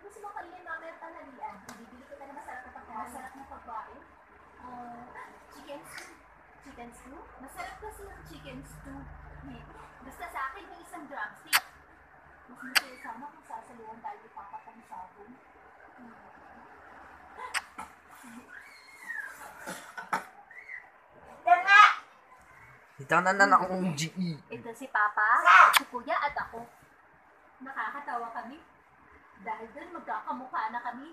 gusto mo kainin mamaya tanghalian? Bibili ko na masarap na pagkain. Masarap na pagkain? Chicken stew. Chicken stew? Masarap kasi yung chicken stew. Basta sa akin may isang drumstick. Mas masaya sana kung sasaluhan tayo ni Papa kang sabon. Hitanan na akong GE. Ito si Papa, si Kuya at ako. Nakakatawa kami. Dahil doon magkakamukha na kami.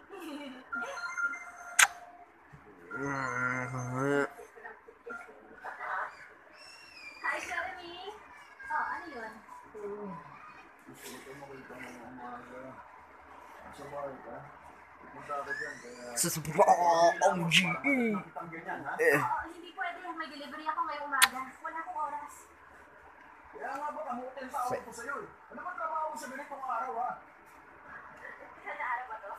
Hi, Jeremy! Oh, ano yun? Gusto ko makita mo ng umaga. Sa bahay ka. Pupunta ako dyan. Sasabak ang GE. Oo, hindi pwede. May delivery ako ngayong umaga. Wala akong oras. Kaya nga ba kamutin sa ako ko sa'yo? Ano ba trabaho mo sa ganitong araw ha? Isa na araw ba to?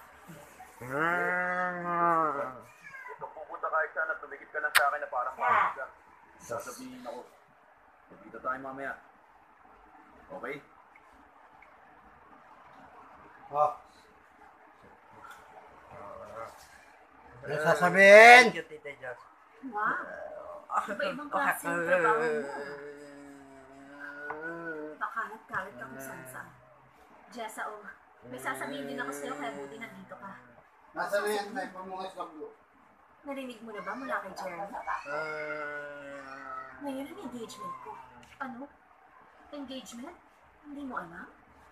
Ito pupunta kahit sana tumigit ka lang sa akin na parang parang ka. Sasabihin ako. Magkita tayo mamaya. Okay? Ano sasabihin? Thank you, Tita Joss. Wow! Iba-ibang klase yung trabaho mo. Pakalat-kalat ka kung saan-saan. Jessa, oh. May sasabihin din ako sa'yo kaya buti nandito ka. Nasa na yan, may pamungis na blue. Narinig mo na ba mula kay Jeremy? Ngayon ang engagement ko. Ano? Engagement? Hindi mo alam?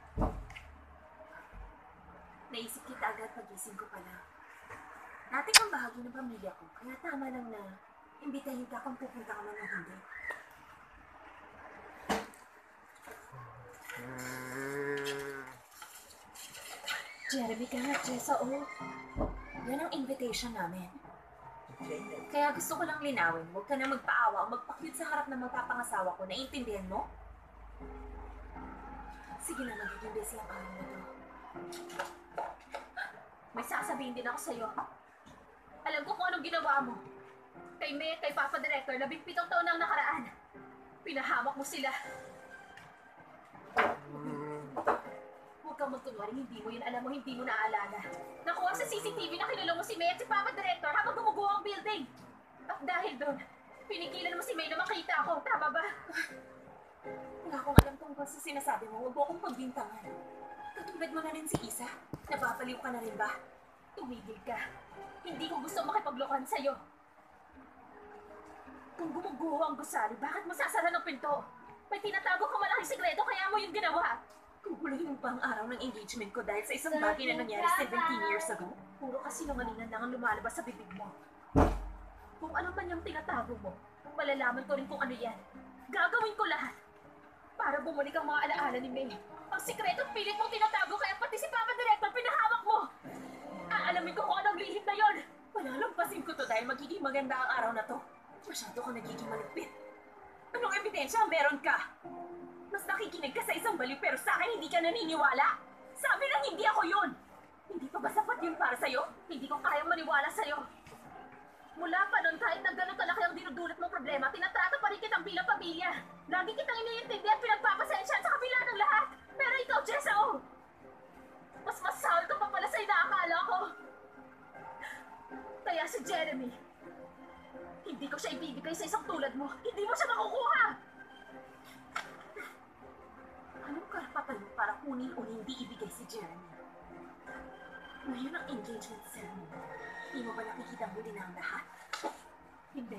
Naisip kita agad pagising ko pala. Dati kang bahagi ng pamilya ko, kaya tama lang na imbitahin ka kung pupunta ka man ng hindi. Jeremy ka nga, Jessa, oh. Yan ang invitation namin. Kaya gusto ko lang linawin, huwag ka na magpaawa o magpa-cute sa harap ng magpapangasawa ko. Naiintindihan mo? Sige na, magiging busy ang araw na to. May sasabihin din ako sa'yo. Alam ko kung anong ginawa mo. Kay May at kay Papa Director, 17 taon na ang nakaraan. Pinahamak mo sila. Huwag kang magkunwari, hindi mo yun alam mo, hindi mo naaalala. Nakuha sa CCTV na kinulong mo si May at si Papa Director habang gumuguho ang building. At dahil doon, pinigilan mo si May na makita ako, tama ba? Wala akong alam tungkol sa sinasabi mo, huwag mo akong pagbintangan. Katulad mo na rin si Isa, napapaliw ka na rin ba? Tumigil ka. Hindi ko gusto makipaglokohan sa'yo. Kung gumuguho ang gusali, bakit mo sasara ng pinto? May tinatago ka malaking sikreto kaya mo yung ginawa. Guguluhin mo pa ang araw ng engagement ko dahil sa isang bagay na nangyari 17 years ago. Puro kasinungalingan lang ang lumalabas sa bibig mo. Kung ano man yung tinatago mo, malalaman ko rin kung ano yan. Gagawin ko lahat para bumalik ang mga alaala ni May. Ang sikreto pilit mong tinatago kaya pati si Papa Director pinahawak mo. Aalamin ko kung anong lihim na yon. Palalampasin ko to dahil magiging maganda ang araw na to. Masyado ka nagiging malupit. Anong ebidensya ang meron ka? Mas nakikinig ka sa isang baliw pero sa akin hindi ka naniniwala. Sabi lang hindi ako yun. Hindi pa ba sapat yun para sa'yo? Hindi ko kayang maniwala sa'yo. Mula pa nun kahit na ganun kalaki ang dinudulot mong problema, tinatrato pa rin kitang bilang pamilya. Lagi kitang iniintindi at pinagpapasensya sa kabila ng lahat. Pero ikaw, Jessa, oh! Mas masahol ka pa pala sa inaakala ko. Kaya si Jeremy, hindi ko siya ibibigay sa isang tulad mo. Hindi mo siya makukuha! Anong karapatan mo para kunin o hindi ibigay si Jeremy? Ngayon ang engagement ceremony. Hindi mo ba nakikita buti na ang lahat? Hindi.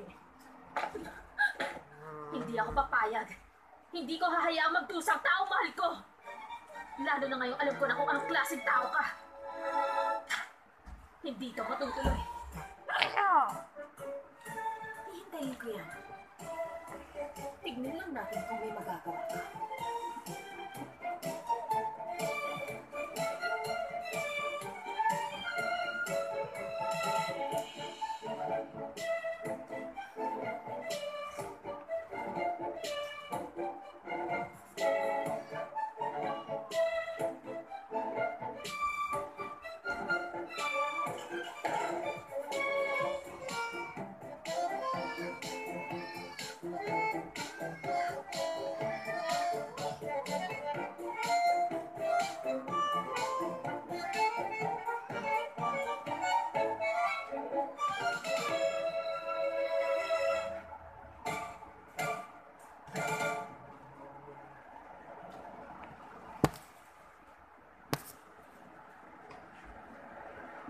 Hindi ako papayag. Hindi ko hahayaang magdusang taong mahal ko. Lalo na ngayon alam ko na kung anong klaseng tao ka. Hindi ito matutuloy. Hihintayin ko yan. Tignan lang natin kung may magagawa ka.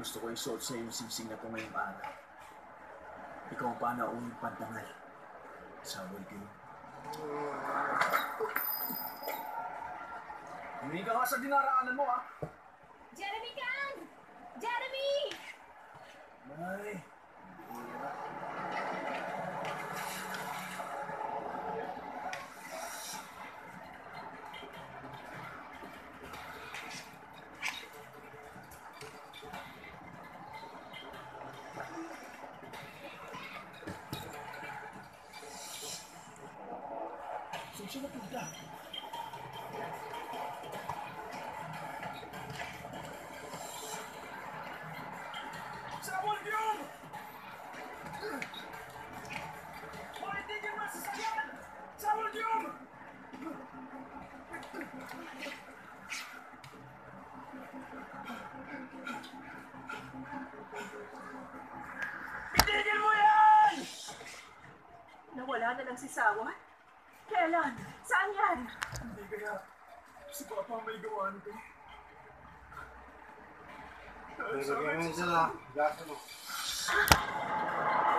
Gusto ko isuot sa'yo yung sing-sing na ito ngayong araw. Ikaw ang panauwing pantangal. Sawal kayo. Humingi ka nga sa dinaraanan mo, ha? Jeremy Kang! Jeremy! Ay. Susunod ka. Sabon yun! Makitigil mo sa sasakyan! Sabon yun! Itigil mo yan! Nawala na lang si Sawan? Kailan? Saan yan? Hindi kaya si Papa may gawa nito. Nagagawin sila. Gasa mo.